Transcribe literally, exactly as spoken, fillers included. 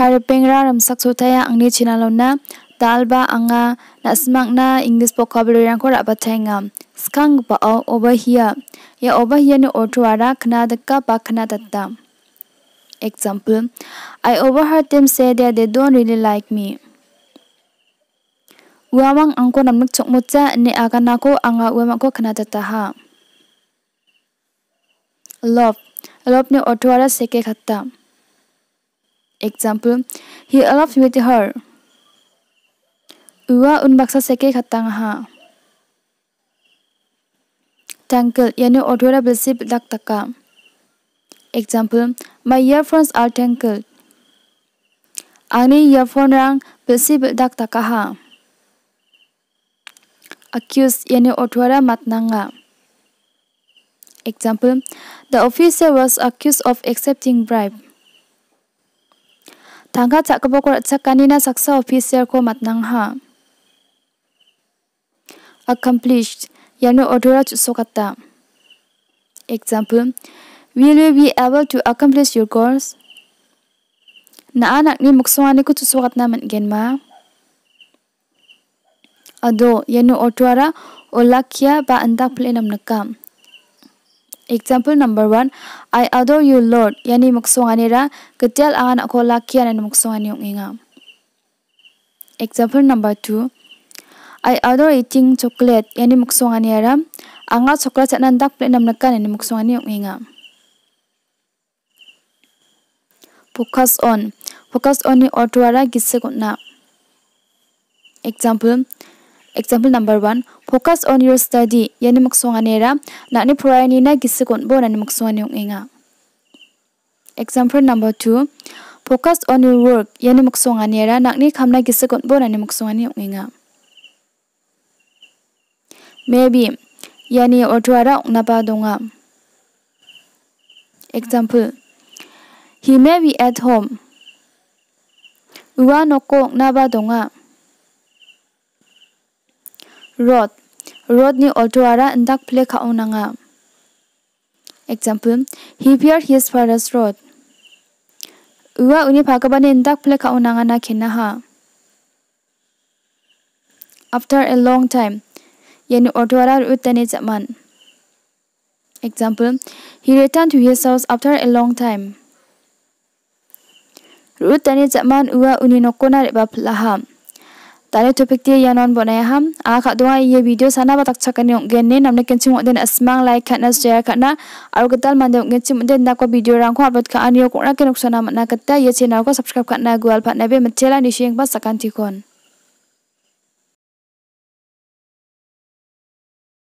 Hai pengra ramsak sotaya angni chinalona dalba anga nasmakna English vocabulary rangko rabathainga. Skang pao over here. Ya over here ni ortuara kna deka ba kna datta. Example, I overheard them say that they don't really like me. Uamang angko namnuk chokmutsa ni aganako anga uamako kna datta ha. Love. Love ni ortuara seke khatta. Example, he loved with her. Ua un baksa seke khatang ha. Tangled yani ortuara belsi dak taka. Example, my earphones are tangled. Ani earphone rang belsi dak taka ha. Accused yani ortuara matnanga. Example, the officer was accused of accepting bribe. Tangka cak kebokor cak kanina saksa officer ko matnang ha. Accomplished yani ortura cusokata. Example, will you be able to accomplish your goals? Na anak ni muksongani ko cusokat naman genma. Ado yani ortura olakya ba andak plenam nakam. Example number one, I adore you Lord. Yani muksongani ra ketel angan ako lakya na muksongani yung inga. Example number two, I adore eating chocolate. Yani muksongani ra anga chocolate sa nandak plenam nakan na muksongani yung inga. Focus on. Focus on ni ortuara gisekot na. Example, Example number one, focus on your study. Yani muksongani ra nakni purayani na gisekot bo na muksongani yung inga. Example number two, focus on your work. Yani muksongani ra nakni kamna gisekot bo na muksongani yung inga. Maybe yani ortuara napa donga. Example, he may be at home. Uwa noko napa donga. Road. Road ni ortuara ndak ple kaunanga. Example, he bear his father's road. Uwa uni phakabani ndak ple kaunanga na kinaha. After a long time. Yani ortuara utani zaman. Example, he returned to his house after a long time. Utani zaman uwa uni nokona reba plaha. Tadi topik dia yang non bonai ham. Akak doa ia video sana batak cakap ni orang ni namanya kencing orang ni asmang like kat nas share kat na. Aru ketal manda orang kencing orang ni nak video orang ko upload kat aniyo ko nak kenuk sana nak kata ia channel ko subscribe kat na gua alpat nabe mencela ni share pas akan tikon.